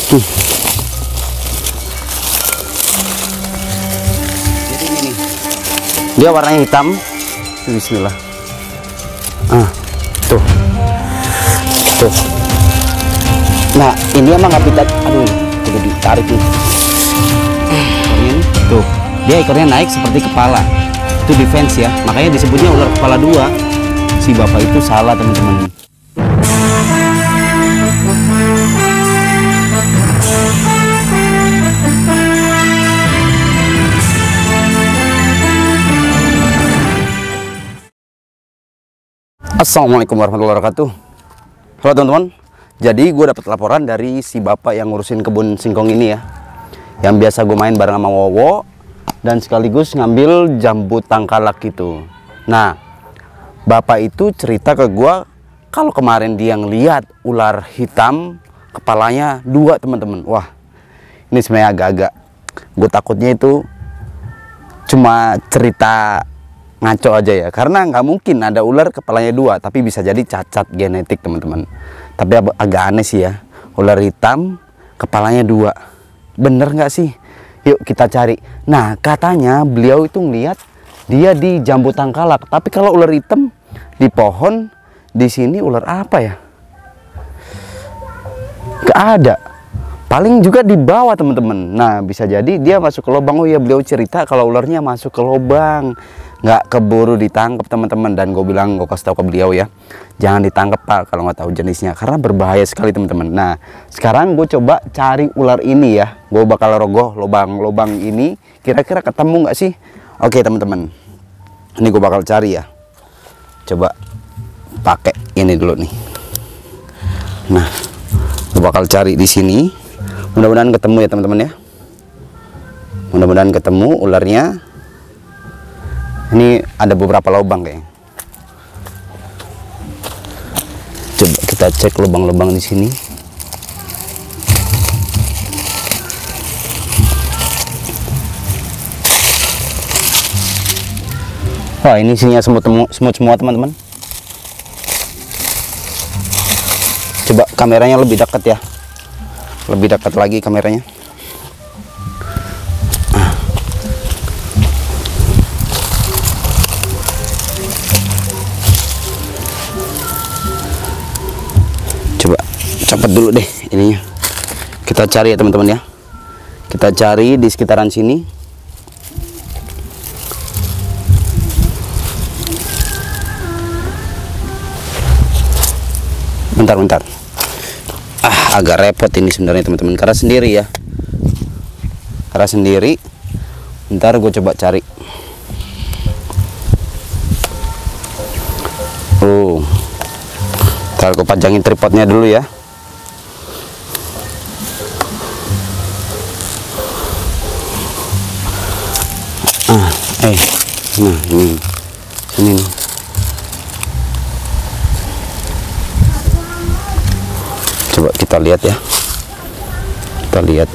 Jadi ini dia warnanya hitam. Bismillah. Tuh. Nah, ini emang habitat. Aduh, udah ditarik nih. Tuh, dia ekornya naik seperti kepala. Itu defense ya. Makanya disebutnya ular kepala dua. Si bapak itu salah, teman-teman. Assalamualaikum warahmatullahi wabarakatuh. Halo teman-teman. Jadi gue dapat laporan dari si bapak yang ngurusin kebun singkong ini ya, yang biasa gue main bareng sama Wowo dan sekaligus ngambil jambu tangkalak gitu. Nah, bapak itu cerita ke gue kalau kemarin dia ngeliat ular hitam kepalanya dua, teman-teman. Wah, ini sebenarnya agak-agak gue takutnya itu cuma cerita ngaco aja ya, karena nggak mungkin ada ular kepalanya dua, tapi bisa jadi cacat genetik, teman-teman. Tapi agak aneh sih ya, ular hitam kepalanya dua, bener nggak sih? Yuk kita cari. Nah, katanya beliau itu ngeliat dia di jambu tangkalak, tapi kalau ular hitam di pohon, di sini ular apa ya? Gak ada. Paling juga di bawah, teman-teman. Nah, bisa jadi dia masuk ke lubang. Oh ya, beliau cerita kalau ularnya masuk ke lubang, nggak keburu ditangkap, teman-teman. Dan gue bilang, gue kasih tahu ke beliau ya, jangan ditangkap pak kalau nggak tahu jenisnya, karena berbahaya sekali, teman-teman. Nah, sekarang gue coba cari ular ini ya. Gue bakal rogoh lubang-lubang ini, kira-kira ketemu nggak sih? Oke, teman-teman, ini gue bakal cari ya. Coba pakai ini dulu nih. Nah, gue bakal cari di sini. Mudah-mudahan ketemu ya, teman-teman ya. Mudah-mudahan ketemu ularnya. Ini ada beberapa lubang kayaknya. Coba kita cek lubang-lubang di sini. Wah, ini isinya semut semua, teman-teman. Coba kameranya lebih dekat ya. Lebih dekat lagi kameranya. Coba cepet dulu deh ininya. Kita cari ya, teman-teman ya. Kita cari di sekitaran sini. Bentar. Agak repot ini sebenarnya, teman-teman, karena sendiri ya. Karena sendiri. Bentar gue coba cari. Ntar gue panjangin tripodnya dulu ya. Nah, ini sini nih. Coba kita lihat ya. Kita lihat.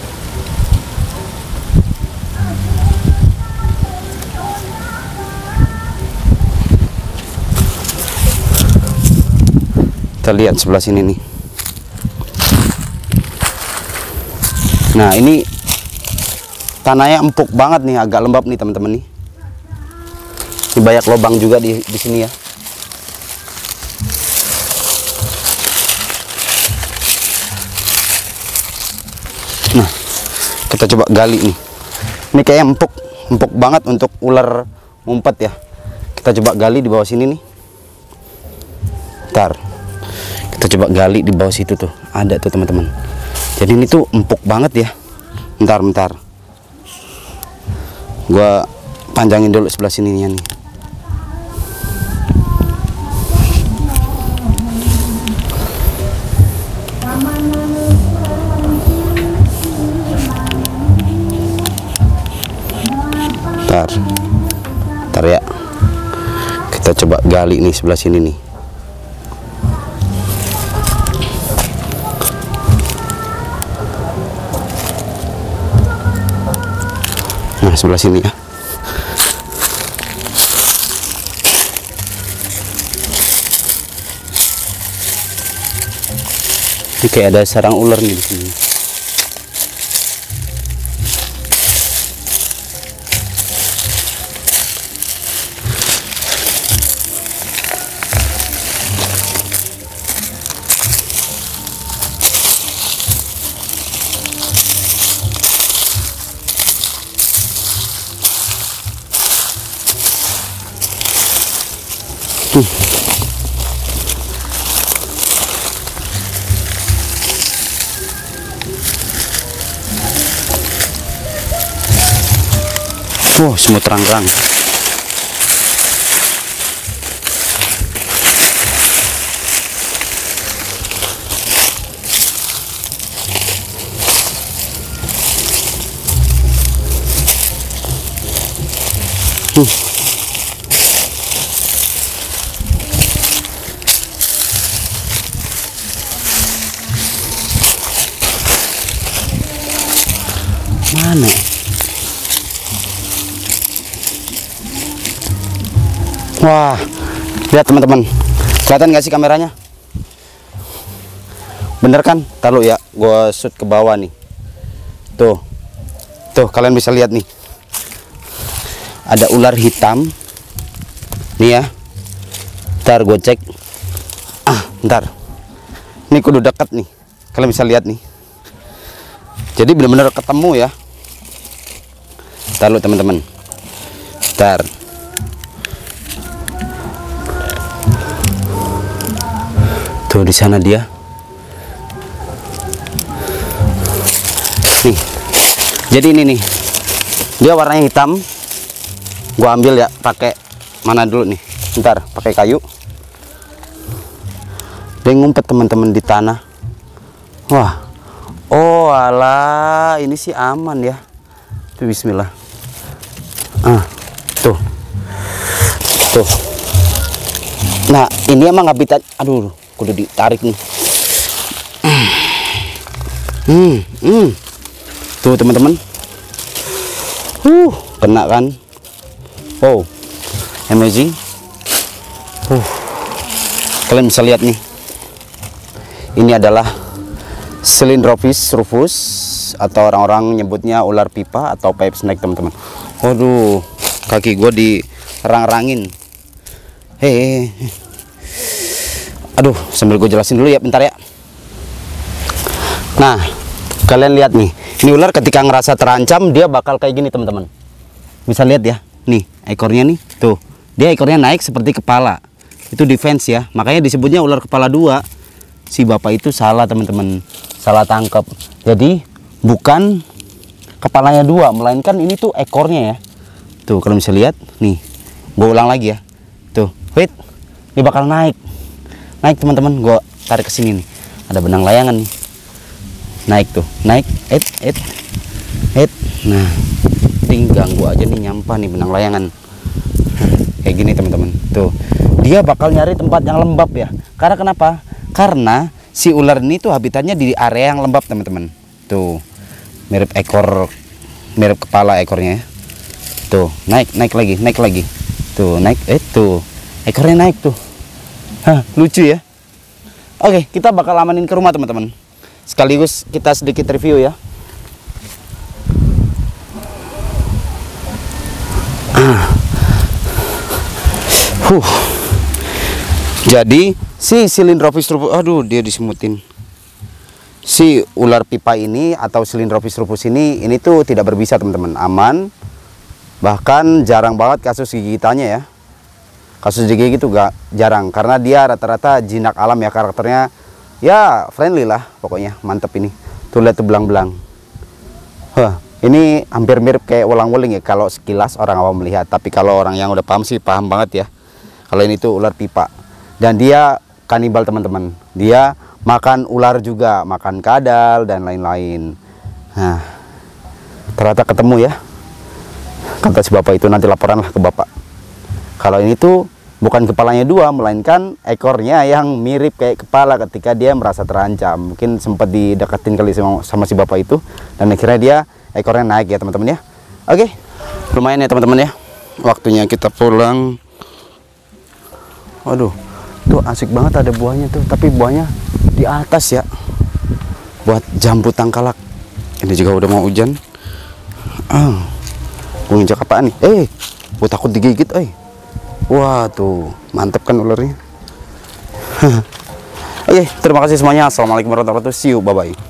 Kita lihat sebelah sini nih. Nah, ini tanahnya empuk banget nih, agak lembab nih, teman-teman nih. Ini banyak lubang juga di sini ya. Nah, kita coba gali nih. Ini kayaknya empuk banget untuk ular ngumpet ya. Kita coba gali di bawah sini nih. Ntar kita coba gali di bawah situ tuh, ada tuh, teman-teman. Jadi ini tuh empuk banget ya. Bentar. Gua panjangin dulu sebelah sininya nih. Bentar ya. Kita coba gali nih sebelah sini nih. Nah, sebelah sini ya. Ini kayak ada sarang ular nih di sini. Semut terang-terang. Mana? Wah, lihat teman-teman, kelihatan nggak sih kameranya? Bener kan? Taruh ya, gua shoot ke bawah nih. Tuh, kalian bisa lihat nih, ada ular hitam nih ya. Ntar gue cek. Ntar, ini kudu dekat nih, kalian bisa lihat nih. Jadi benar-benar ketemu ya. Taruh teman-teman. Ntar. Tuh di sana dia. Nih. Jadi ini nih. Dia warnanya hitam. Gua ambil ya, pakai mana dulu nih? Bentar, pakai kayu. Dia ngumpet teman-teman di tanah. Wah. Oh alah, ini sih aman ya. Tuh bismillah. Tuh. Nah, ini emang habitat. Aduh, kudu ditarik nih. Tuh teman-teman. Kena kan? Oh, amazing. Kalian bisa lihat nih. Ini adalah Cylindrophis rufus, atau orang-orang nyebutnya ular pipa atau pipe snake teman-teman. Waduh, kaki gue dirang-rangin. Aduh, sambil gue jelasin dulu ya, bentar ya. Nah, kalian lihat nih, ini ular ketika ngerasa terancam dia bakal kayak gini teman-teman. Bisa lihat ya, nih ekornya nih, tuh dia ekornya naik seperti kepala. Itu defense ya, makanya disebutnya ular kepala dua. Si bapak itu salah teman-teman, salah tangkap. Jadi bukan kepalanya dua, melainkan ini tuh ekornya ya. Tuh kalau bisa lihat nih, gue ulang lagi ya. Tuh, wait, ini bakal naik teman-teman. Gue tarik ke sini nih, ada benang layangan nih. Naik tuh, naik, nah, tinggal gua aja nih nyampah nih benang layangan. Kayak gini teman-teman. Tuh, dia bakal nyari tempat yang lembab ya. Karena kenapa? Karena si ular ini tuh habitatnya di area yang lembab teman-teman. Tuh, mirip kepala ekornya ya. Tuh, naik lagi. Tuh, naik, tuh, ekornya naik tuh. Lucu ya. Oke, kita bakal amanin ke rumah teman-teman. Sekaligus kita sedikit review ya. Jadi si Cylindrophis rufus, aduh dia disemutin. Si ular pipa ini atau Cylindrophis rufus ini tuh tidak berbisa teman-teman, aman. Bahkan jarang banget kasus gigitannya ya. Kasus gigit itu gak jarang, karena dia rata-rata jinak alam ya, karakternya ya friendly lah pokoknya, mantep ini. Tuh lihat tuh belang-belang. Ini hampir mirip kayak ulang-uling ya kalau sekilas orang awam melihat, tapi kalau orang yang udah paham sih paham banget ya. Kalau ini tuh ular pipa. Dan dia kanibal teman-teman. Dia makan ular juga, makan kadal dan lain-lain. Nah, ternyata ketemu ya. Kata si bapak itu, nanti laporan lah ke bapak. Kalau ini tuh bukan kepalanya dua, melainkan ekornya yang mirip kayak kepala ketika dia merasa terancam. Mungkin sempat dideketin kali sama si bapak itu, dan akhirnya dia ekornya naik ya teman-teman ya. Oke, lumayan ya teman-teman ya. Waktunya kita pulang. Waduh, tuh asik banget ada buahnya tuh, tapi buahnya di atas ya. Buat jambu tangkalak. Ini juga udah mau hujan. Gue nginjak apaan nih? Gue takut digigit. Wah tuh, mantep kan ularnya. Oke, terima kasih semuanya. Assalamualaikum warahmatullahi wabarakatuh. See you, bye bye.